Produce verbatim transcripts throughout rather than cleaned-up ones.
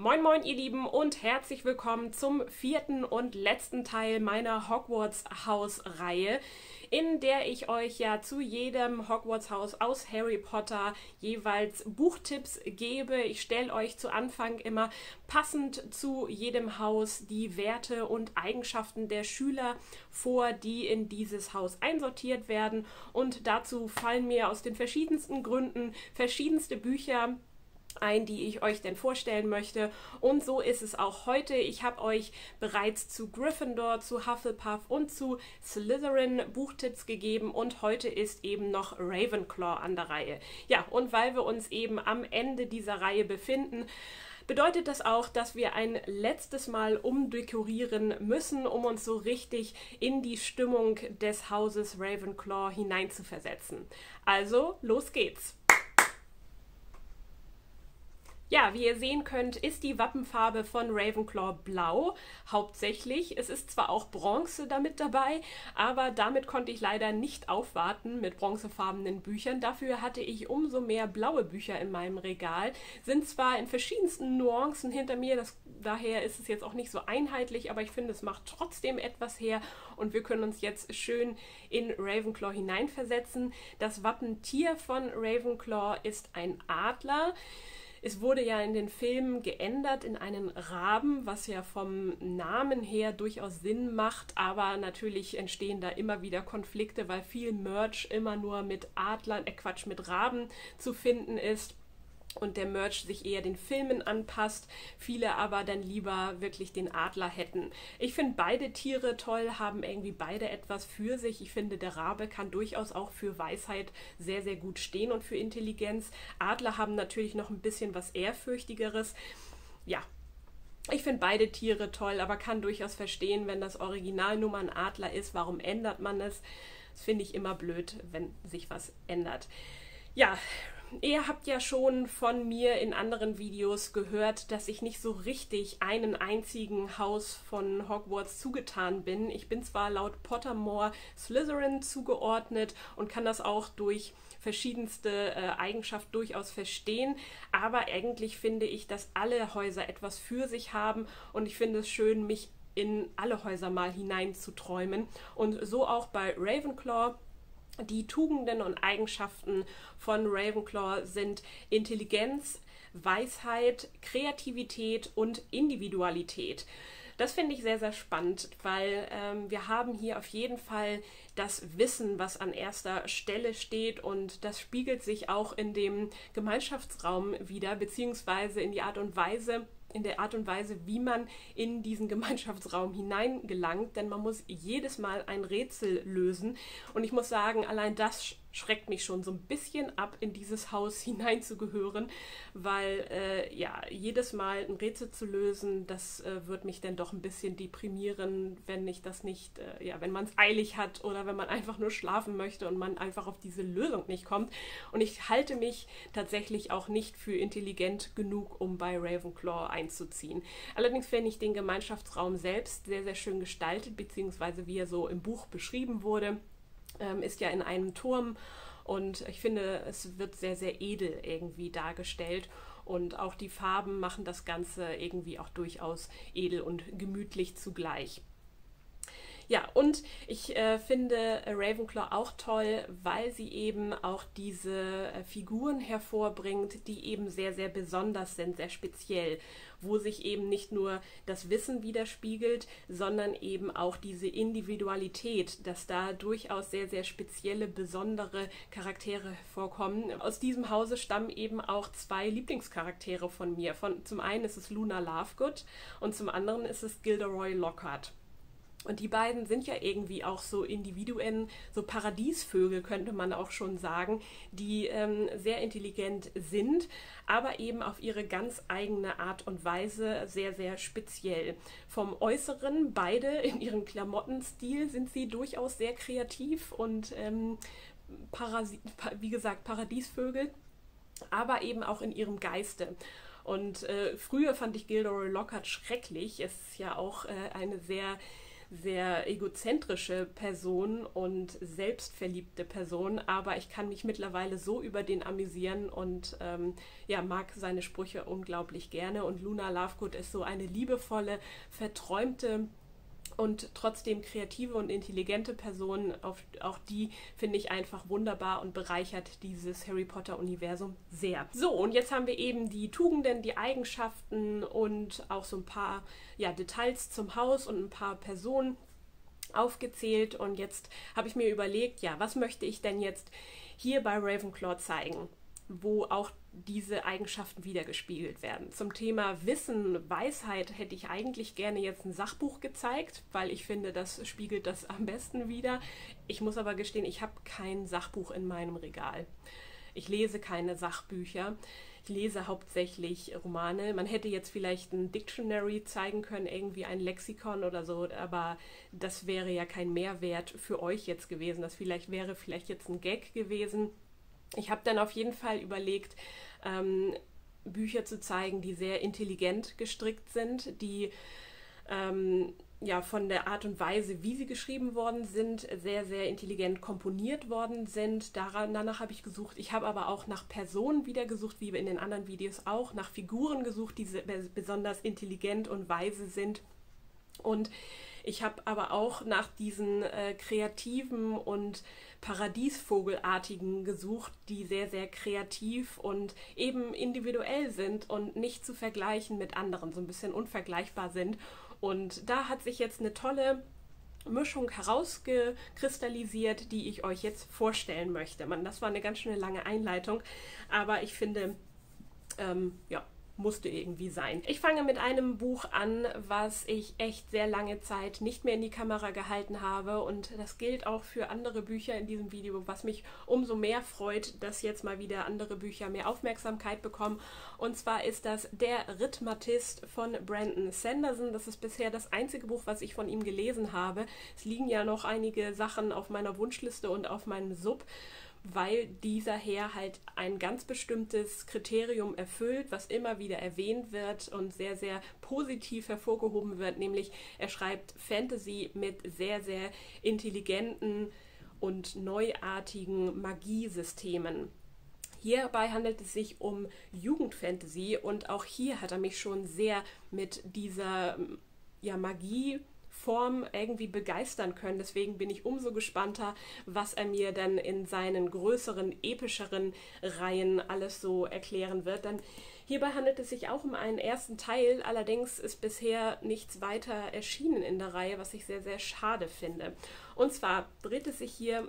Moin moin ihr Lieben und herzlich willkommen zum vierten und letzten Teil meiner Hogwarts-Haus-Reihe, in der ich euch ja zu jedem Hogwarts-Haus aus Harry Potter jeweils Buchtipps gebe. Ich stelle euch zu Anfang immer passend zu jedem Haus die Werte und Eigenschaften der Schüler vor, die in dieses Haus einsortiert werden, und dazu fallen mir aus den verschiedensten Gründen verschiedenste Bücher ein, die ich euch denn vorstellen möchte. Und so ist es auch heute. Ich habe euch bereits zu Gryffindor, zu Hufflepuff und zu Slytherin Buchtipps gegeben und heute ist eben noch Ravenclaw an der Reihe. Ja, und weil wir uns eben am Ende dieser Reihe befinden, bedeutet das auch, dass wir ein letztes Mal umdekorieren müssen, um uns so richtig in die Stimmung des Hauses Ravenclaw hineinzuversetzen. Also, los geht's! Ja, wie ihr sehen könnt, ist die Wappenfarbe von Ravenclaw blau, hauptsächlich. Es ist zwar auch Bronze damit dabei, aber damit konnte ich leider nicht aufwarten mit bronzefarbenen Büchern. Dafür hatte ich umso mehr blaue Bücher in meinem Regal. Sind zwar in verschiedensten Nuancen hinter mir, das, daher ist es jetzt auch nicht so einheitlich, aber ich finde, es macht trotzdem etwas her und wir können uns jetzt schön in Ravenclaw hineinversetzen. Das Wappentier von Ravenclaw ist ein Adler. Es wurde ja in den Filmen geändert in einen Raben, was ja vom Namen her durchaus Sinn macht, aber natürlich entstehen da immer wieder Konflikte, weil viel Merch immer nur mit Adlern, äh Quatsch, mit Raben zu finden ist und der Merch sich eher den Filmen anpasst, viele aber dann lieber wirklich den Adler hätten. Ich finde beide Tiere toll, haben irgendwie beide etwas für sich. Ich finde, der Rabe kann durchaus auch für Weisheit sehr, sehr gut stehen und für Intelligenz. Adler haben natürlich noch ein bisschen was Ehrfürchtigeres. Ja, ich finde beide Tiere toll, aber kann durchaus verstehen, wenn das Original nur mal ein Adler ist, warum ändert man es? Das finde ich immer blöd, wenn sich was ändert. Ja, ihr habt ja schon von mir in anderen Videos gehört, dass ich nicht so richtig einem einzigen Haus von Hogwarts zugetan bin. Ich bin zwar laut Pottermore Slytherin zugeordnet und kann das auch durch verschiedenste äh, Eigenschaften durchaus verstehen, aber eigentlich finde ich, dass alle Häuser etwas für sich haben und ich finde es schön, mich in alle Häuser mal hineinzuträumen. Und so auch bei Ravenclaw. Die Tugenden und Eigenschaften von Ravenclaw sind Intelligenz, Weisheit, Kreativität und Individualität. Das finde ich sehr, sehr spannend, weil ähm, wir haben hier auf jeden Fall das Wissen, was an erster Stelle steht, und das spiegelt sich auch in dem Gemeinschaftsraum wieder, beziehungsweise in die Art und Weise, in der Art und Weise, wie man in diesen Gemeinschaftsraum hineingelangt, denn man muss jedes Mal ein Rätsel lösen und ich muss sagen, allein das schreckt mich schon so ein bisschen ab, in dieses Haus hineinzugehören, weil äh, ja, jedes Mal ein Rätsel zu lösen, das äh, wird mich dann doch ein bisschen deprimieren, wenn ich das nicht, äh, ja, wenn man es eilig hat oder wenn man einfach nur schlafen möchte und man einfach auf diese Lösung nicht kommt. Und ich halte mich tatsächlich auch nicht für intelligent genug, um bei Ravenclaw einzuziehen. Allerdings finde ich den Gemeinschaftsraum selbst sehr, sehr schön gestaltet, beziehungsweise wie er so im Buch beschrieben wurde. Ähm, ist ja in einem Turm und ich finde, es wird sehr, sehr edel irgendwie dargestellt und auch die Farben machen das Ganze irgendwie auch durchaus edel und gemütlich zugleich. Ja, und ich äh, finde Ravenclaw auch toll, weil sie eben auch diese äh, Figuren hervorbringt, die eben sehr, sehr besonders sind, sehr speziell, wo sich eben nicht nur das Wissen widerspiegelt, sondern eben auch diese Individualität, dass da durchaus sehr, sehr spezielle, besondere Charaktere hervorkommen. Aus diesem Hause stammen eben auch zwei Lieblingscharaktere von mir. Von, zum einen ist es Luna Lovegood und zum anderen ist es Gilderoy Lockhart. Und die beiden sind ja irgendwie auch so Individuen, so Paradiesvögel könnte man auch schon sagen, die ähm, sehr intelligent sind, aber eben auf ihre ganz eigene Art und Weise sehr, sehr speziell. Vom Äußeren, beide in ihrem Klamottenstil, sind sie durchaus sehr kreativ und ähm, Parasi- wie gesagt Paradiesvögel, aber eben auch in ihrem Geiste. Und äh, früher fand ich Gilderoy Lockhart schrecklich. Es ist ja auch äh, eine sehr sehr egozentrische Person und selbstverliebte Person, aber ich kann mich mittlerweile so über den amüsieren und ähm, ja, mag seine Sprüche unglaublich gerne. Und Luna Lovegood ist so eine liebevolle, verträumte und trotzdem kreative und intelligente Person. Auf, auch die finde ich einfach wunderbar und bereichert dieses Harry Potter-Universum sehr. So, und jetzt haben wir eben die Tugenden, die Eigenschaften und auch so ein paar ja, Details zum Haus und ein paar Personen aufgezählt. Und jetzt habe ich mir überlegt, ja, was möchte ich denn jetzt hier bei Ravenclaw zeigen, wo auch diese Eigenschaften wiedergespiegelt werden. Zum Thema Wissen, Weisheit hätte ich eigentlich gerne jetzt ein Sachbuch gezeigt, weil ich finde, das spiegelt das am besten wider. Ich muss aber gestehen, ich habe kein Sachbuch in meinem Regal. Ich lese keine Sachbücher. Ich lese hauptsächlich Romane. Man hätte jetzt vielleicht ein Dictionary zeigen können, irgendwie ein Lexikon oder so, aber das wäre ja kein Mehrwert für euch jetzt gewesen. Das vielleicht wäre vielleicht jetzt ein Gag gewesen. Ich habe dann auf jeden Fall überlegt, ähm, Bücher zu zeigen, die sehr intelligent gestrickt sind, die ähm, ja von der Art und Weise, wie sie geschrieben worden sind, sehr, sehr intelligent komponiert worden sind. Daran, danach habe ich gesucht. Ich habe aber auch nach Personen wieder gesucht, wie in den anderen Videos auch, nach Figuren gesucht, die besonders intelligent und weise sind. Und ich habe aber auch nach diesen äh, kreativen und Paradiesvogelartigen gesucht, die sehr, sehr kreativ und eben individuell sind und nicht zu vergleichen mit anderen, so ein bisschen unvergleichbar sind. Und da hat sich jetzt eine tolle Mischung herausgekristallisiert, die ich euch jetzt vorstellen möchte. Man, das war eine ganz schöne lange Einleitung, aber ich finde, ähm, ja, musste irgendwie sein. Ich fange mit einem Buch an, was ich echt sehr lange Zeit nicht mehr in die Kamera gehalten habe, und das gilt auch für andere Bücher in diesem Video, was mich umso mehr freut, dass jetzt mal wieder andere Bücher mehr Aufmerksamkeit bekommen. Und zwar ist das Der Rhythmatist von Brandon Sanderson. Das ist bisher das einzige Buch, was ich von ihm gelesen habe. Es liegen ja noch einige Sachen auf meiner Wunschliste und auf meinem Sub, weil dieser Herr halt ein ganz bestimmtes Kriterium erfüllt, was immer wieder erwähnt wird und sehr, sehr positiv hervorgehoben wird, nämlich er schreibt Fantasy mit sehr, sehr intelligenten und neuartigen Magiesystemen. Hierbei handelt es sich um Jugendfantasy, und auch hier hat er mich schon sehr mit dieser ja, Magie Form irgendwie begeistern können. Deswegen bin ich umso gespannter, was er mir dann in seinen größeren, epischeren Reihen alles so erklären wird. Denn hierbei handelt es sich auch um einen ersten Teil, allerdings ist bisher nichts weiter erschienen in der Reihe, was ich sehr, sehr schade finde. Und zwar dreht es sich hier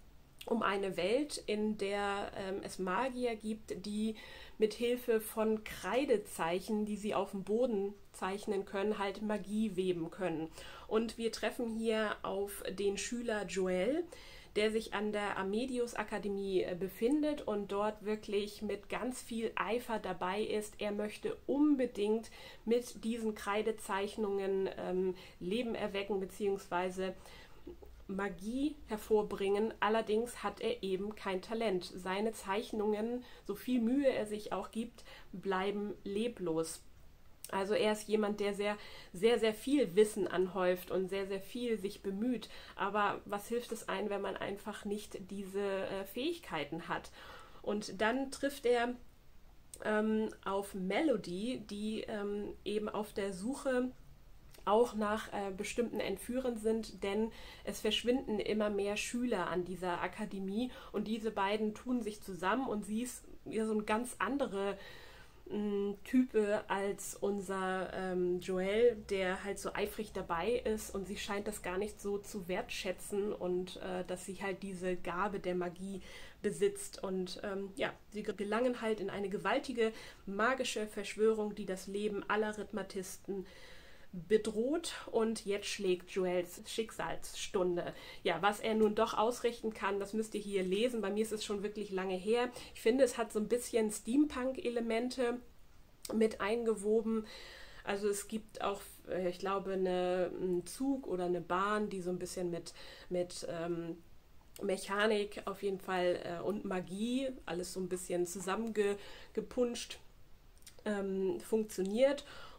um eine Welt, in der ähm, es Magier gibt, die mit Hilfe von Kreidezeichen, die sie auf dem Boden zeichnen können, halt Magie weben können. Und wir treffen hier auf den Schüler Joel, der sich an der Amedius Akademie äh, befindet und dort wirklich mit ganz viel Eifer dabei ist. Er möchte unbedingt mit diesen Kreidezeichnungen ähm, Leben erwecken bzw. Magie hervorbringen, allerdings hat er eben kein Talent. Seine Zeichnungen, so viel Mühe er sich auch gibt, bleiben leblos. Also er ist jemand, der sehr, sehr, sehr viel Wissen anhäuft und sehr, sehr viel sich bemüht. Aber was hilft es einem, wenn man einfach nicht diese äh, Fähigkeiten hat? Und dann trifft er ähm, auf Melody, die ähm, eben auf der Suche auch nach äh, bestimmten Entführern sind, denn es verschwinden immer mehr Schüler an dieser Akademie, und diese beiden tun sich zusammen, und sie ist ja so ein ganz andere mh, Type als unser ähm, Joel, der halt so eifrig dabei ist, und sie scheint das gar nicht so zu wertschätzen und äh, dass sie halt diese Gabe der Magie besitzt, und ähm, ja, sie gelangen halt in eine gewaltige magische Verschwörung, die das Leben aller Rhythmatisten bedroht, und jetzt schlägt Joels Schicksalsstunde. Ja, was er nun doch ausrichten kann, das müsst ihr hier lesen. Bei mir ist es schon wirklich lange her. Ich finde, es hat so ein bisschen Steampunk-Elemente mit eingewoben. Also es gibt auch, ich glaube, eine, einen Zug oder eine Bahn, die so ein bisschen mit, mit ähm, Mechanik auf jeden Fall äh, und Magie, alles so ein bisschen zusammengepuncht ähm, funktioniert.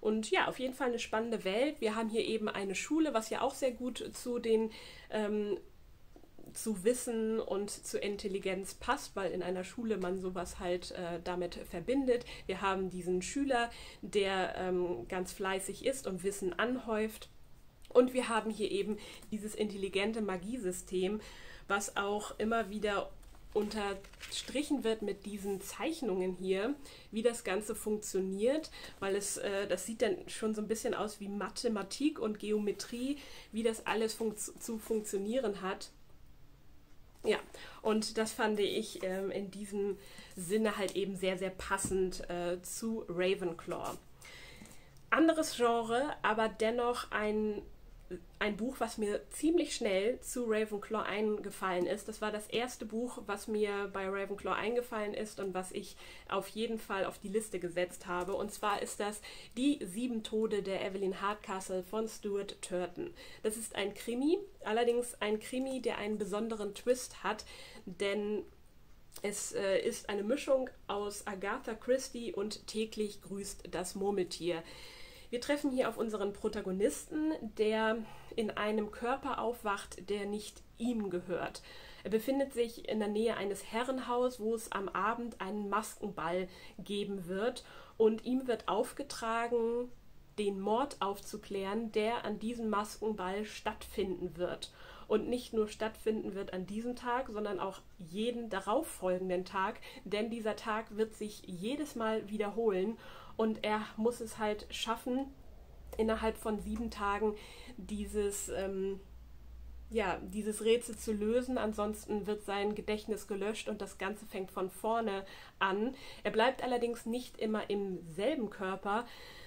Und ja, auf jeden Fall eine spannende Welt. Wir haben hier eben eine Schule, was ja auch sehr gut zu den ähm, zu Wissen und zu Intelligenz passt, weil in einer Schule man sowas halt äh, damit verbindet. Wir haben diesen Schüler, der ähm, ganz fleißig ist und Wissen anhäuft. Und wir haben hier eben dieses intelligente Magiesystem, was auch immer wieder unterstrichen wird mit diesen Zeichnungen hier, wie das Ganze funktioniert, weil es, äh, das sieht dann schon so ein bisschen aus wie Mathematik und Geometrie, wie das alles fun- zu funktionieren hat. Ja, und das fand ich ähm, in diesem Sinne halt eben sehr, sehr passend äh, zu Ravenclaw. Anderes Genre, aber dennoch ein, ein Buch, was mir ziemlich schnell zu Ravenclaw eingefallen ist. Das war das erste Buch, was mir bei Ravenclaw eingefallen ist und was ich auf jeden Fall auf die Liste gesetzt habe. Und zwar ist das Die sieben Tode der Evelyn Hardcastle von Stuart Turton. Das ist ein Krimi, allerdings ein Krimi, der einen besonderen Twist hat, denn es äh, ist eine Mischung aus Agatha Christie und Täglich grüßt das Murmeltier. Wir treffen hier auf unseren Protagonisten, der in einem Körper aufwacht, der nicht ihm gehört. Er befindet sich in der Nähe eines Herrenhauses, wo es am Abend einen Maskenball geben wird. Und ihm wird aufgetragen, den Mord aufzuklären, der an diesem Maskenball stattfinden wird. Und nicht nur stattfinden wird an diesem Tag, sondern auch jeden darauffolgenden Tag. Denn dieser Tag wird sich jedes Mal wiederholen. Und er muss es halt schaffen, innerhalb von sieben Tagen dieses, ähm, ja, dieses Rätsel zu lösen. Ansonsten wird sein Gedächtnis gelöscht und das Ganze fängt von vorne an. Er bleibt allerdings nicht immer im selben Körper,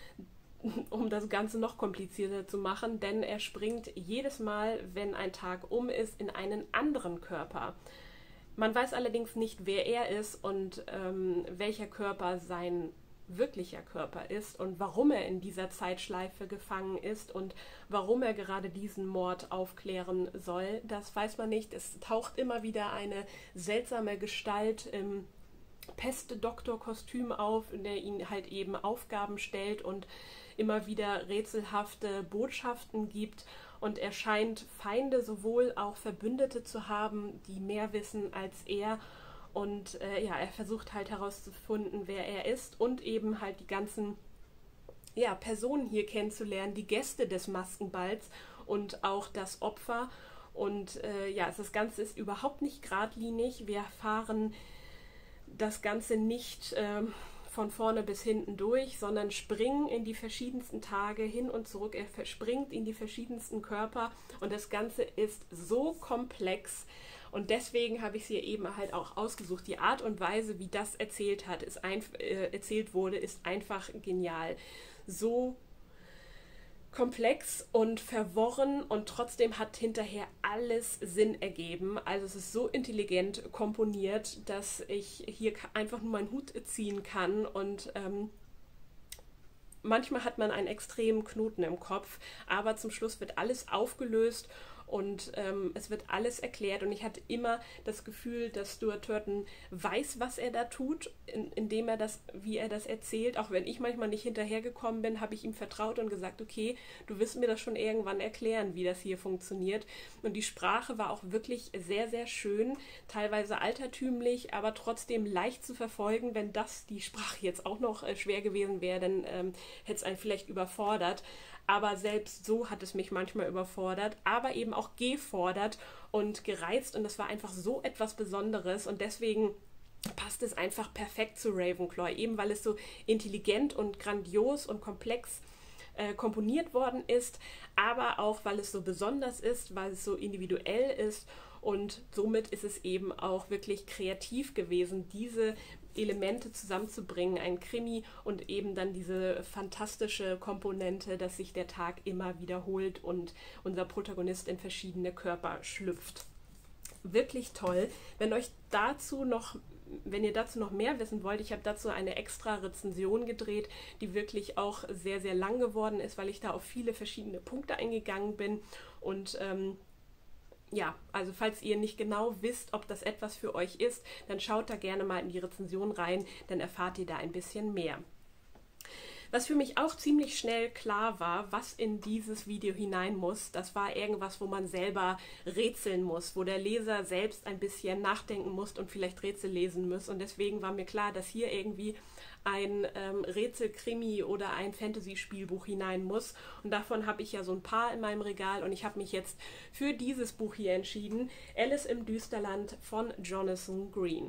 um das Ganze noch komplizierter zu machen, denn er springt jedes Mal, wenn ein Tag um ist, in einen anderen Körper. Man weiß allerdings nicht, wer er ist und ähm, welcher Körper sein wirklicher Körper ist und warum er in dieser Zeitschleife gefangen ist und warum er gerade diesen Mord aufklären soll. Das weiß man nicht. Es taucht immer wieder eine seltsame Gestalt im Pestdoktor-Kostüm auf, in der ihn halt eben Aufgaben stellt und immer wieder rätselhafte Botschaften gibt. Und er scheint Feinde, sowohl auch Verbündete zu haben, die mehr wissen als er. Und äh, ja, er versucht halt herauszufinden, wer er ist und eben halt die ganzen ja, Personen hier kennenzulernen, die Gäste des Maskenballs und auch das Opfer. Und äh, ja, das Ganze ist überhaupt nicht geradlinig. Wir erfahren das Ganze nicht äh, von vorne bis hinten durch, sondern springen in die verschiedensten Tage hin und zurück. Er verspringt in die verschiedensten Körper und das Ganze ist so komplex. Und deswegen habe ich es hier eben halt auch ausgesucht. Die Art und Weise, wie das erzählt hat, ist ein, äh, erzählt wurde, ist einfach genial. So komplex und verworren und trotzdem hat hinterher alles Sinn ergeben. Also es ist so intelligent komponiert, dass ich hier einfach nur meinen Hut ziehen kann und ähm, manchmal hat man einen extremen Knoten im Kopf, aber zum Schluss wird alles aufgelöst und ähm, es wird alles erklärt und ich hatte immer das Gefühl, dass Stuart Turton weiß, was er da tut, in, indem er das, wie er das erzählt. Auch wenn ich manchmal nicht hinterhergekommen bin, habe ich ihm vertraut und gesagt, okay, du wirst mir das schon irgendwann erklären, wie das hier funktioniert. Und die Sprache war auch wirklich sehr, sehr schön, teilweise altertümlich, aber trotzdem leicht zu verfolgen. Wenn das die Sprache jetzt auch noch äh, schwer gewesen wäre, dann ähm, hätte es einen vielleicht überfordert. Aber selbst so hat es mich manchmal überfordert, aber eben auch gefordert und gereizt. Und das war einfach so etwas Besonderes. Und deswegen passt es einfach perfekt zu Ravenclaw, eben weil es so intelligent und grandios und komplex äh, komponiert worden ist, aber auch, weil es so besonders ist, weil es so individuell ist. Und somit ist es eben auch wirklich kreativ gewesen, diese Elemente zusammenzubringen, ein Krimi und eben dann diese fantastische Komponente, dass sich der Tag immer wiederholt und unser Protagonist in verschiedene Körper schlüpft. Wirklich toll. Wenn euch dazu noch, wenn ihr dazu noch mehr wissen wollt, ich habe dazu eine extra Rezension gedreht, die wirklich auch sehr, sehr lang geworden ist, weil ich da auf viele verschiedene Punkte eingegangen bin und ähm, ja, also falls ihr nicht genau wisst, ob das etwas für euch ist, dann schaut da gerne mal in die Rezension rein, dann erfahrt ihr da ein bisschen mehr. Was für mich auch ziemlich schnell klar war, was in dieses Video hinein muss, das war irgendwas, wo man selber rätseln muss, wo der Leser selbst ein bisschen nachdenken muss und vielleicht Rätsel lesen muss. Und deswegen war mir klar, dass hier irgendwie ein ähm, Rätselkrimi oder ein Fantasy-Spielbuch hinein muss. Und davon habe ich ja so ein paar in meinem Regal und ich habe mich jetzt für dieses Buch hier entschieden, Alice im Düsterland von Jonathan Green.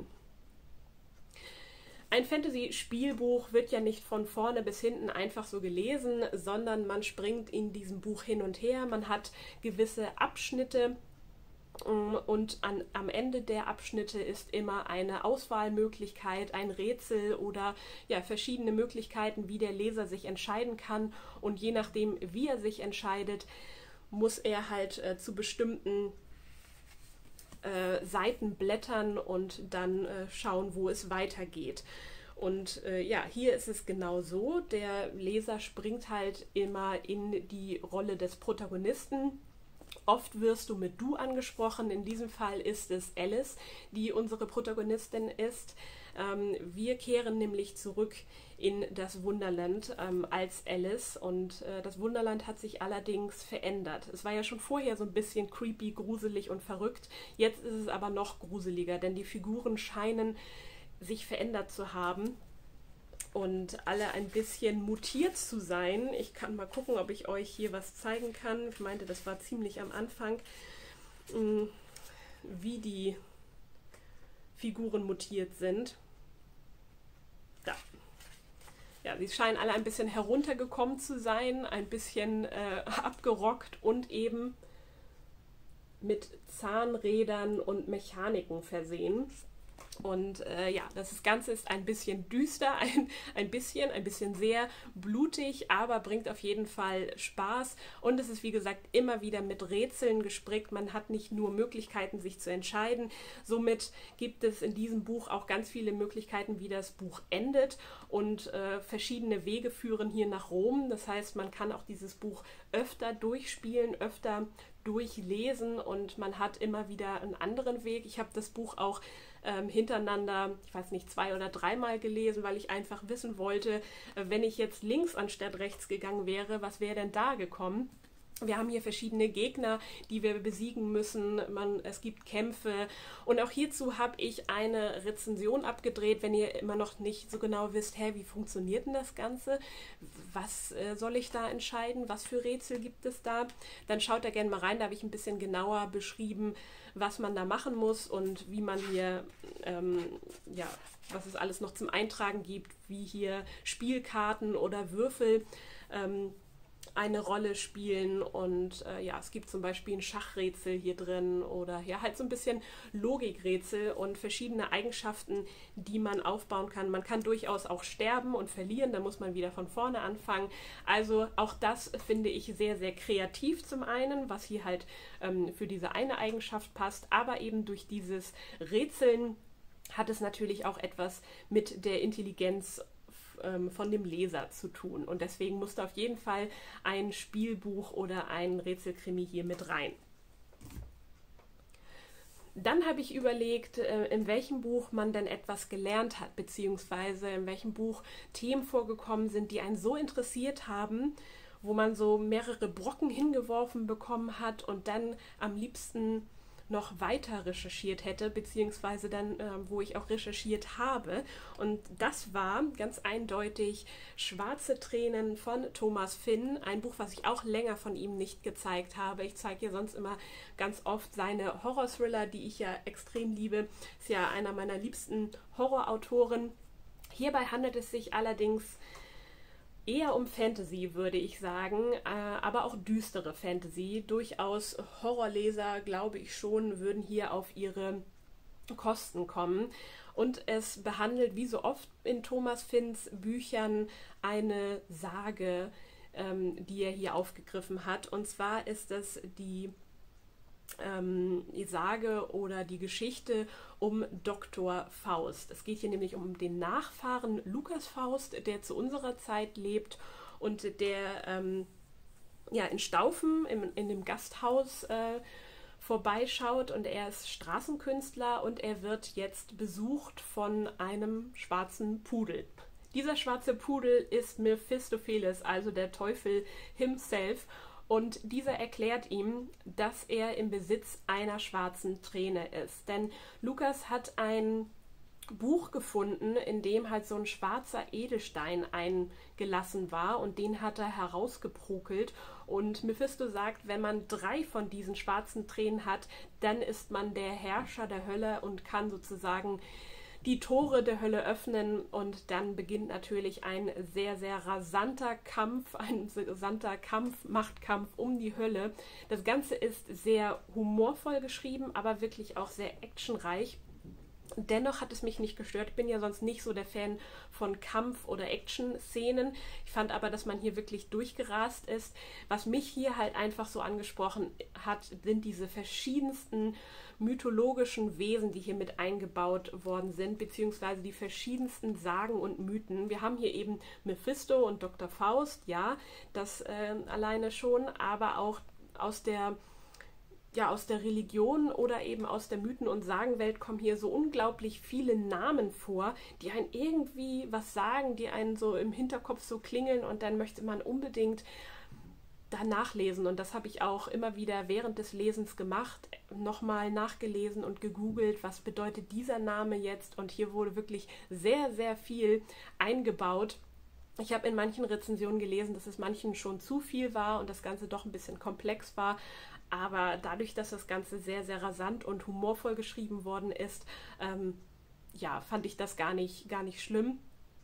Ein Fantasy-Spielbuch wird ja nicht von vorne bis hinten einfach so gelesen, sondern man springt in diesem Buch hin und her. Man hat gewisse Abschnitte und an, am Ende der Abschnitte ist immer eine Auswahlmöglichkeit, ein Rätsel oder ja, verschiedene Möglichkeiten, wie der Leser sich entscheiden kann. Und je nachdem, wie er sich entscheidet, muss er halt äh, zu bestimmten Äh, Seiten blättern und dann äh, schauen, wo es weitergeht. Und äh, ja, hier ist es genau so. Der Leser springt halt immer in die Rolle des Protagonisten. Oft wirst du mit du angesprochen. In diesem Fall ist es Alice, die unsere Protagonistin ist. Ähm, wir kehren nämlich zurück in das Wunderland ähm, als Alice und äh, das Wunderland hat sich allerdings verändert. Es war ja schon vorher so ein bisschen creepy, gruselig und verrückt. Jetzt ist es aber noch gruseliger, denn die Figuren scheinen sich verändert zu haben und alle ein bisschen mutiert zu sein. Ich kann mal gucken, ob ich euch hier was zeigen kann. Ich meinte, das war ziemlich am Anfang, mh, wie die Figuren mutiert sind. Da. Ja, sie scheinen alle ein bisschen heruntergekommen zu sein, ein bisschen äh, abgerockt und eben mit Zahnrädern und Mechaniken versehen. Und äh, ja, das Ganze ist ein bisschen düster, ein, ein bisschen, ein bisschen sehr blutig, aber bringt auf jeden Fall Spaß. Und es ist, wie gesagt, immer wieder mit Rätseln gespickt. Man hat nicht nur Möglichkeiten, sich zu entscheiden. Somit gibt es in diesem Buch auch ganz viele Möglichkeiten, wie das Buch endet. Und äh, verschiedene Wege führen hier nach Rom. Das heißt, man kann auch dieses Buch öfter durchspielen, öfter durchlesen und man hat immer wieder einen anderen Weg. Ich habe das Buch auch ähm, hintereinander, ich weiß nicht, zwei oder dreimal gelesen, weil ich einfach wissen wollte, äh, wenn ich jetzt links anstatt rechts gegangen wäre, was wäre denn da gekommen? Wir haben hier verschiedene Gegner, die wir besiegen müssen. Man, es gibt Kämpfe. Und auch hierzu habe ich eine Rezension abgedreht, wenn ihr immer noch nicht so genau wisst, hä, wie funktioniert denn das Ganze? Was äh, soll ich da entscheiden? Was für Rätsel gibt es da? Dann schaut da gerne mal rein. Da habe ich ein bisschen genauer beschrieben, was man da machen muss und wie man hier, ähm, ja, was es alles noch zum Eintragen gibt, wie hier Spielkarten oder Würfel ähm, eine Rolle spielen und äh, ja, es gibt zum Beispiel ein Schachrätsel hier drin oder ja, halt so ein bisschen Logikrätsel und verschiedene Eigenschaften, die man aufbauen kann. Man kann durchaus auch sterben und verlieren, da muss man wieder von vorne anfangen. Also auch das finde ich sehr, sehr kreativ zum einen, was hier halt ähm, für diese eine Eigenschaft passt, aber eben durch dieses Rätseln hat es natürlich auch etwas mit der Intelligenz von dem Leser zu tun. Und deswegen musste auf jeden Fall ein Spielbuch oder ein Rätselkrimi hier mit rein. Dann habe ich überlegt, in welchem Buch man denn etwas gelernt hat, beziehungsweise in welchem Buch Themen vorgekommen sind, die einen so interessiert haben, wo man so mehrere Brocken hingeworfen bekommen hat und dann am liebsten noch weiter recherchiert hätte, beziehungsweise dann, äh, wo ich auch recherchiert habe. Und das war ganz eindeutig Schwarze Tränen von Thomas Finn, ein Buch, was ich auch länger von ihm nicht gezeigt habe. Ich zeige hier sonst immer ganz oft seine Horror-Thriller, die ich ja extrem liebe. Ist ja einer meiner liebsten Horrorautoren. Hierbei handelt es sich allerdings eher um Fantasy, würde ich sagen, äh, aber auch düstere Fantasy. Durchaus Horrorleser, glaube ich schon, würden hier auf ihre Kosten kommen. Und es behandelt, wie so oft in Thomas Finns Büchern, eine Sage, ähm, die er hier aufgegriffen hat. Und zwar ist es die Ähm, die Sage oder die Geschichte um Doktor Faust. Es geht hier nämlich um den Nachfahren Lukas Faust, der zu unserer Zeit lebt und der ähm, ja, in Staufen im, in dem Gasthaus äh, vorbeischaut und er ist Straßenkünstler und er wird jetzt besucht von einem schwarzen Pudel. Dieser schwarze Pudel ist Mephistopheles, also der Teufel himself. Und dieser erklärt ihm, dass er im Besitz einer schwarzen Träne ist. Denn Lukas hat ein Buch gefunden, in dem halt so ein schwarzer Edelstein eingelassen war und den hat er herausgeprokelt. Und Mephisto sagt, wenn man drei von diesen schwarzen Tränen hat, dann ist man der Herrscher der Hölle und kann sozusagen die Tore der Hölle öffnen, und dann beginnt natürlich ein sehr, sehr rasanter Kampf, ein rasanter Kampf, Machtkampf um die Hölle. Das Ganze ist sehr humorvoll geschrieben, aber wirklich auch sehr actionreich. Dennoch hat es mich nicht gestört. Ich bin ja sonst nicht so der Fan von Kampf- oder Action-Szenen. Ich fand aber, dass man hier wirklich durchgerast ist. Was mich hier halt einfach so angesprochen hat, sind diese verschiedensten mythologischen Wesen, die hier mit eingebaut worden sind, beziehungsweise die verschiedensten Sagen und Mythen. Wir haben hier eben Mephisto und Doktor Faust, ja, das äh, alleine schon, aber auch aus der ja, aus der Religion oder eben aus der Mythen- und Sagenwelt kommen hier so unglaublich viele Namen vor, die einen irgendwie was sagen, die einen so im Hinterkopf so klingeln, und dann möchte man unbedingt da nachlesen. Und das habe ich auch immer wieder während des Lesens gemacht, nochmal nachgelesen und gegoogelt, was bedeutet dieser Name jetzt, und hier wurde wirklich sehr, sehr viel eingebaut. Ich habe in manchen Rezensionen gelesen, dass es manchen schon zu viel war und das Ganze doch ein bisschen komplex war. Aber dadurch, dass das Ganze sehr, sehr rasant und humorvoll geschrieben worden ist, ähm, ja, fand ich das gar nicht, gar nicht schlimm.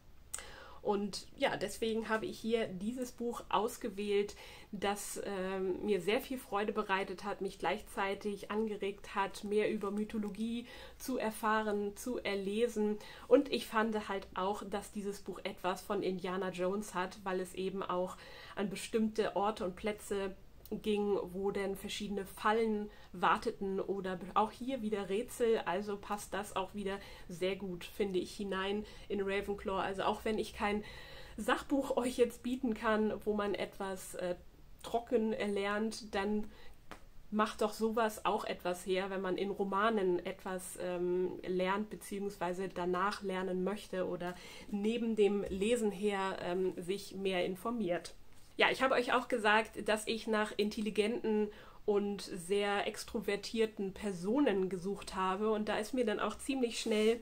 Und ja, deswegen habe ich hier dieses Buch ausgewählt, das ähm, mir sehr viel Freude bereitet hat, mich gleichzeitig angeregt hat, mehr über Mythologie zu erfahren, zu erlesen. Und ich fand halt auch, dass dieses Buch etwas von Indiana Jones hat, weil es eben auch an bestimmte Orte und Plätze ging, wo denn verschiedene Fallen warteten oder auch hier wieder Rätsel, also passt das auch wieder sehr gut, finde ich, hinein in Ravenclaw. Also auch wenn ich kein Sachbuch euch jetzt bieten kann, wo man etwas äh, trocken erlernt, dann macht doch sowas auch etwas her, wenn man in Romanen etwas ähm, lernt bzw. danach lernen möchte oder neben dem Lesen her ähm, sich mehr informiert. Ja, ich habe euch auch gesagt, dass ich nach intelligenten und sehr extrovertierten Personen gesucht habe, und da ist mir dann auch ziemlich schnell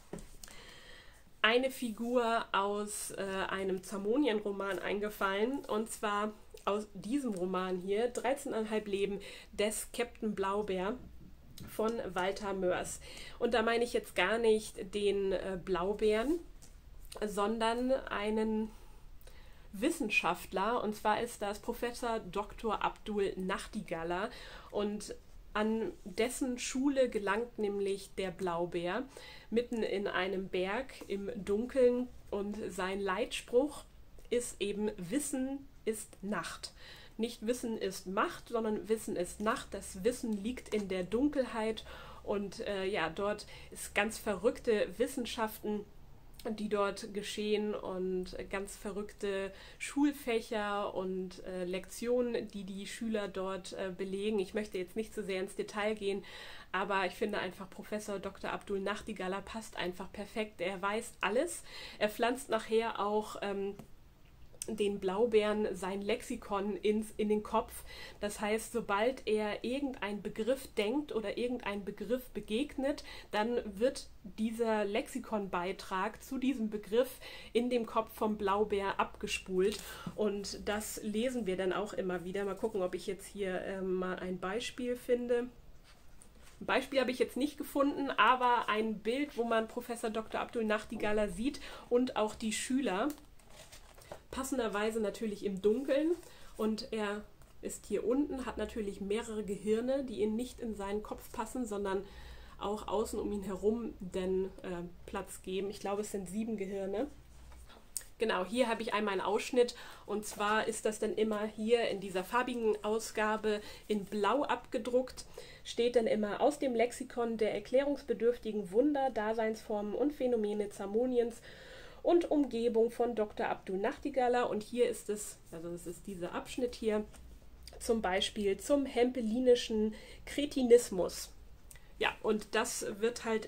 eine Figur aus äh, einem Zamonien-Roman eingefallen, und zwar aus diesem Roman hier, dreizehneinhalb Leben des Captain Blaubeer von Walter Mörs. Und da meine ich jetzt gar nicht den äh, Blaubeeren, sondern einen Wissenschaftler, und zwar ist das Professor Doktor Abdul Nachtigaller, und an dessen Schule gelangt nämlich der Blaubeer mitten in einem Berg im Dunkeln, und sein Leitspruch ist eben: Wissen ist Nacht. Nicht Wissen ist Macht, sondern Wissen ist Nacht. Das Wissen liegt in der Dunkelheit, und äh, ja, dort ist ganz verrückte Wissenschaften, die dort geschehen, und ganz verrückte Schulfächer und äh, Lektionen, die die Schüler dort äh, belegen. Ich möchte jetzt nicht so sehr ins Detail gehen, aber ich finde einfach, Professor Doktor Abdul Nachtigaller passt einfach perfekt. Er weiß alles. Er pflanzt nachher auch ähm, den Blaubeeren sein Lexikon ins, in den Kopf. Das heißt, sobald er irgendeinen Begriff denkt oder irgendeinen Begriff begegnet, dann wird dieser Lexikonbeitrag zu diesem Begriff in dem Kopf vom Blaubeer abgespult. Und das lesen wir dann auch immer wieder. Mal gucken, ob ich jetzt hier äh, mal ein Beispiel finde. Ein Beispiel habe ich jetzt nicht gefunden, aber ein Bild, wo man Professor Doktor Abdul Nachtigaller sieht und auch die Schüler. Passenderweise natürlich im Dunkeln, und er ist hier unten, hat natürlich mehrere Gehirne, die ihn nicht in seinen Kopf passen, sondern auch außen um ihn herum den äh, Platz geben. Ich glaube, es sind sieben Gehirne. Genau, hier habe ich einmal einen Ausschnitt, und zwar ist das dann immer hier in dieser farbigen Ausgabe in Blau abgedruckt, steht dann immer: aus dem Lexikon der erklärungsbedürftigen Wunder, Daseinsformen und Phänomene Zamoniens und Umgebung von Doktor Abdul Nachtigaller. Und hier ist es, also das ist dieser Abschnitt hier, zum Beispiel zum hempelinischen Kretinismus. Ja, und das wird halt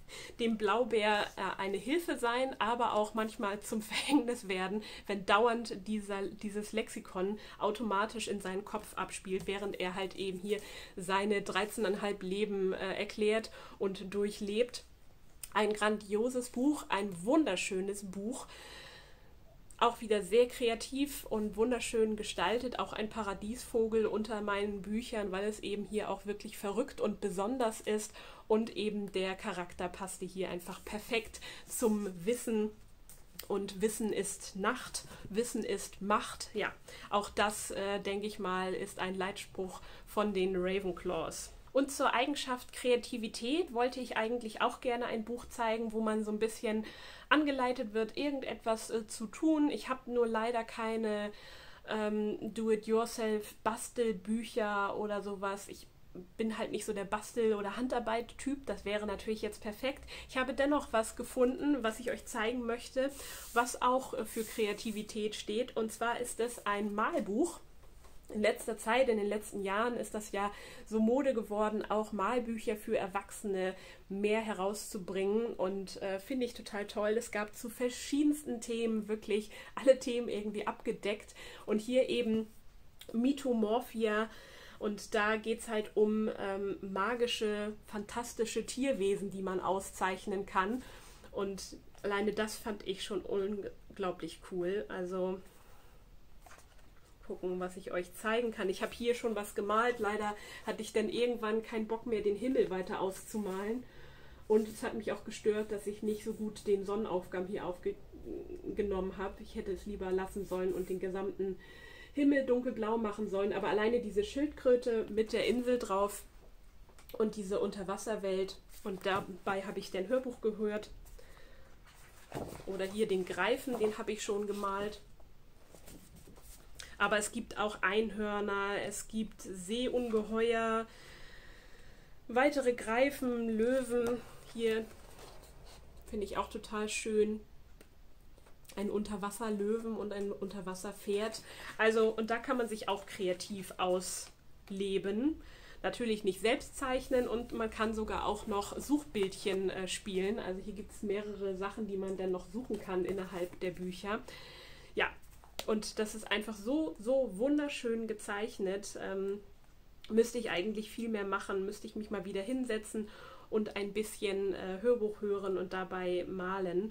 dem Blaubeer äh, eine Hilfe sein, aber auch manchmal zum Verhängnis werden, wenn dauernd dieser, dieses Lexikon automatisch in seinen Kopf abspielt, während er halt eben hier seine dreizehneinhalb Leben äh, erklärt und durchlebt. Ein grandioses Buch, ein wunderschönes Buch. Auch wieder sehr kreativ und wunderschön gestaltet, auch ein Paradiesvogel unter meinen Büchern, weil es eben hier auch wirklich verrückt und besonders ist und eben der Charakter passte hier einfach perfekt zum Wissen und Wissen ist Nacht, Wissen ist Macht. Ja, auch das, äh, denke ich mal, ist ein Leitspruch von den Ravenclaws. Und zur Eigenschaft Kreativität wollte ich eigentlich auch gerne ein Buch zeigen, wo man so ein bisschen angeleitet wird, irgendetwas äh, zu tun. Ich habe nur leider keine ähm, Do-it-yourself-Bastelbücher oder sowas. Ich bin halt nicht so der Bastel- oder Handarbeit-Typ. Das wäre natürlich jetzt perfekt. Ich habe dennoch was gefunden, was ich euch zeigen möchte, was auch äh, für Kreativität steht. Und zwar ist es ein Malbuch. In letzter Zeit, in den letzten Jahren ist das ja so Mode geworden, auch Malbücher für Erwachsene mehr herauszubringen und äh, finde ich total toll. Es gab zu verschiedensten Themen wirklich alle Themen irgendwie abgedeckt und hier eben Mythomorphia und da geht es halt um ähm, magische, fantastische Tierwesen, die man auszeichnen kann und alleine das fand ich schon unglaublich cool. Also gucken, was ich euch zeigen kann. Ich habe hier schon was gemalt. Leider hatte ich dann irgendwann keinen Bock mehr, den Himmel weiter auszumalen. Und es hat mich auch gestört, dass ich nicht so gut den Sonnenaufgang hier aufgenommen habe. Ich hätte es lieber lassen sollen und den gesamten Himmel dunkelblau machen sollen. Aber alleine diese Schildkröte mit der Insel drauf und diese Unterwasserwelt. Und dabei habe ich dann Hörbuch gehört. Oder hier den Greifen, den habe ich schon gemalt. Aber es gibt auch Einhörner, es gibt Seeungeheuer, weitere Greifen, Löwen. Hier finde ich auch total schön. Ein Unterwasserlöwen und ein Unterwasserpferd. Also, und da kann man sich auch kreativ ausleben. Natürlich nicht selbst zeichnen und man kann sogar auch noch Suchbildchen äh, spielen. Also hier gibt es mehrere Sachen, die man dann noch suchen kann innerhalb der Bücher. Ja. Und das ist einfach so, so wunderschön gezeichnet. Ähm, müsste ich eigentlich viel mehr machen, müsste ich mich mal wieder hinsetzen und ein bisschen äh, Hörbuch hören und dabei malen.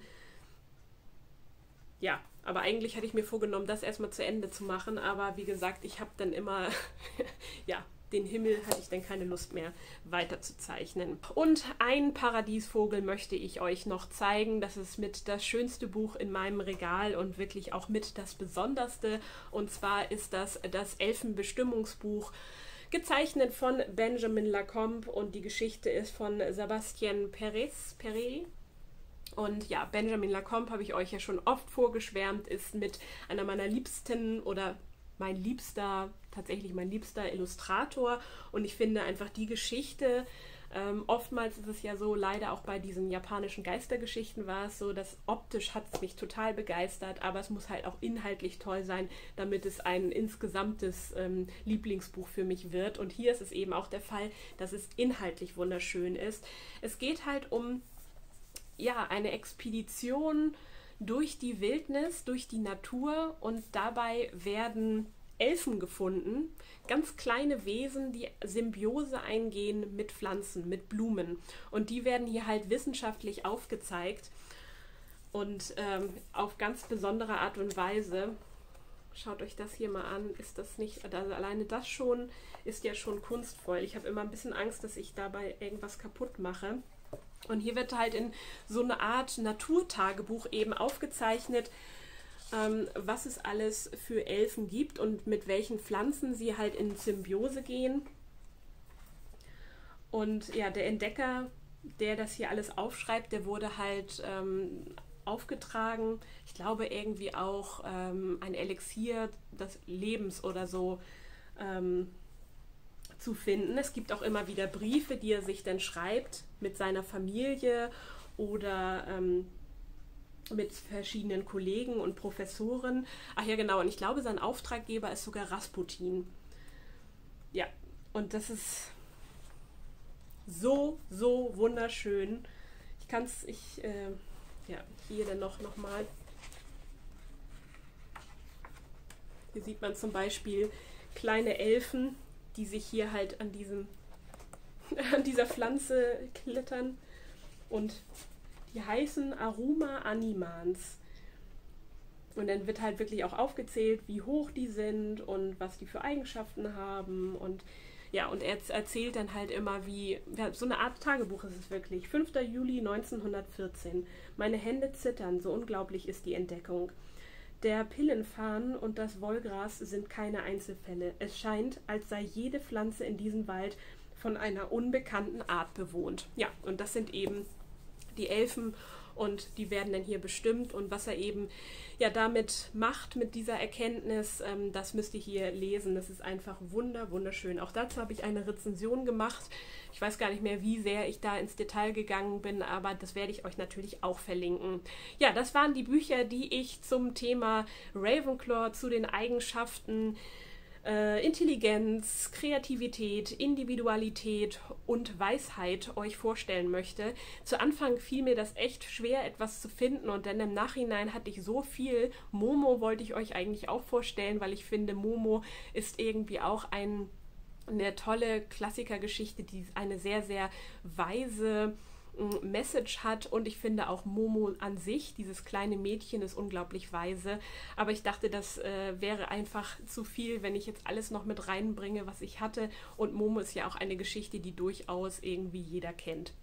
Ja, aber eigentlich hatte ich mir vorgenommen, das erstmal zu Ende zu machen. Aber wie gesagt, ich habe dann immer, ja, den Himmel hatte ich dann keine Lust mehr weiter zu zeichnen. Und ein Paradiesvogel möchte ich euch noch zeigen. Das ist mit das schönste Buch in meinem Regal und wirklich auch mit das Besonderste. Und zwar ist das das Elfenbestimmungsbuch, gezeichnet von Benjamin Lacombe und die Geschichte ist von Sebastian Perez. Perez. Und ja, Benjamin Lacombe habe ich euch ja schon oft vorgeschwärmt, ist mit einer meiner liebsten oder mein liebster, tatsächlich mein liebster Illustrator und ich finde einfach die Geschichte, ähm, oftmals ist es ja so, leider auch bei diesen japanischen Geistergeschichten war es so, dass optisch hat es mich total begeistert, aber es muss halt auch inhaltlich toll sein, damit es ein insgesamtes ähm, Lieblingsbuch für mich wird und hier ist es eben auch der Fall, dass es inhaltlich wunderschön ist. Es geht halt um ja, eine Expedition durch die Wildnis, durch die Natur und dabei werden Elfen gefunden, ganz kleine Wesen, die Symbiose eingehen mit Pflanzen, mit Blumen und die werden hier halt wissenschaftlich aufgezeigt und ähm, auf ganz besondere Art und Weise. Schaut euch das hier mal an, ist das nicht, also alleine das schon ist ja schon kunstvoll. Ich habe immer ein bisschen Angst, dass ich dabei irgendwas kaputt mache. Und hier wird halt in so eine Art Naturtagebuch eben aufgezeichnet, ähm, was es alles für Elfen gibt und mit welchen Pflanzen sie halt in Symbiose gehen. Und ja, der Entdecker, der das hier alles aufschreibt, der wurde halt ähm, aufgetragen, ich glaube irgendwie auch ähm, ein Elixier des Lebens oder so ähm, zu finden. Es gibt auch immer wieder Briefe, die er sich dann schreibt mit seiner Familie oder ähm, mit verschiedenen Kollegen und Professoren. Ach ja, genau, und ich glaube, sein Auftraggeber ist sogar Rasputin. Ja, und das ist so, so wunderschön. Ich kann es, ich, äh, ja, hier dann noch, noch mal. Hier sieht man zum Beispiel kleine Elfen, die sich hier halt an diesem, an dieser Pflanze klettern. Und die heißen Aruma Animans. Und dann wird halt wirklich auch aufgezählt, wie hoch die sind und was die für Eigenschaften haben. Und ja, und er erzählt dann halt immer, wie, ja, so eine Art Tagebuch ist es wirklich. fünfter Juli neunzehnhundertvierzehn. Meine Hände zittern, so unglaublich ist die Entdeckung. Der Pillenfarn und das Wollgras sind keine Einzelfälle. Es scheint, als sei jede Pflanze in diesem Wald von einer unbekannten Art bewohnt. Ja, und das sind eben die Elfen und die werden dann hier bestimmt und was er eben ja damit macht mit dieser Erkenntnis, ähm, das müsst ihr hier lesen. Das ist einfach wunder, wunderschön. Auch dazu habe ich eine Rezension gemacht. Ich weiß gar nicht mehr, wie sehr ich da ins Detail gegangen bin, aber das werde ich euch natürlich auch verlinken. Ja, das waren die Bücher, die ich zum Thema Ravenclaw, zu den Eigenschaften Äh, Intelligenz, Kreativität, Individualität und Weisheit euch vorstellen möchte. Zu Anfang fiel mir das echt schwer, etwas zu finden und dann im Nachhinein hatte ich so viel. Momo wollte ich euch eigentlich auch vorstellen, weil ich finde, Momo ist irgendwie auch ein, eine tolle Klassikergeschichte, die eine sehr, sehr weise Message hat und ich finde auch Momo an sich, dieses kleine Mädchen, ist unglaublich weise, aber ich dachte, das äh, wäre einfach zu viel, wenn ich jetzt alles noch mit reinbringe, was ich hatte, und Momo ist ja auch eine Geschichte, die durchaus irgendwie jeder kennt.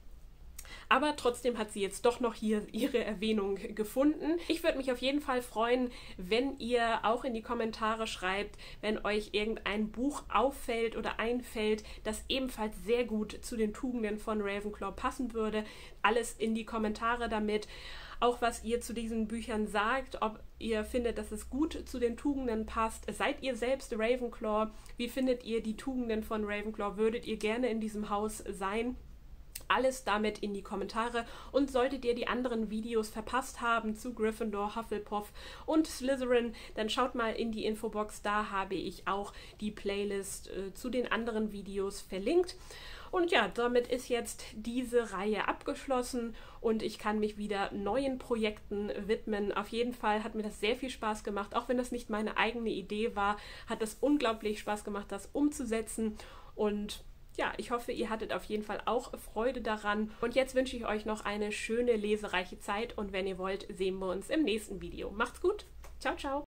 Aber trotzdem hat sie jetzt doch noch hier ihre Erwähnung gefunden. Ich würde mich auf jeden Fall freuen, wenn ihr auch in die Kommentare schreibt, wenn euch irgendein Buch auffällt oder einfällt, das ebenfalls sehr gut zu den Tugenden von Ravenclaw passen würde. Alles in die Kommentare damit. Auch was ihr zu diesen Büchern sagt, ob ihr findet, dass es gut zu den Tugenden passt. Seid ihr selbst Ravenclaw? Wie findet ihr die Tugenden von Ravenclaw? Würdet ihr gerne in diesem Haus sein? Alles damit in die Kommentare, und solltet ihr die anderen Videos verpasst haben zu Gryffindor, Hufflepuff und Slytherin, dann schaut mal in die Infobox, da habe ich auch die Playlist äh, zu den anderen Videos verlinkt. Und ja, damit ist jetzt diese Reihe abgeschlossen und ich kann mich wieder neuen Projekten widmen. Auf jeden Fall hat mir das sehr viel Spaß gemacht, auch wenn das nicht meine eigene Idee war, hat es unglaublich Spaß gemacht, das umzusetzen. Und ja, ich hoffe, ihr hattet auf jeden Fall auch Freude daran. Und jetzt wünsche ich euch noch eine schöne, lesereiche Zeit und wenn ihr wollt, sehen wir uns im nächsten Video. Macht's gut. Ciao, ciao.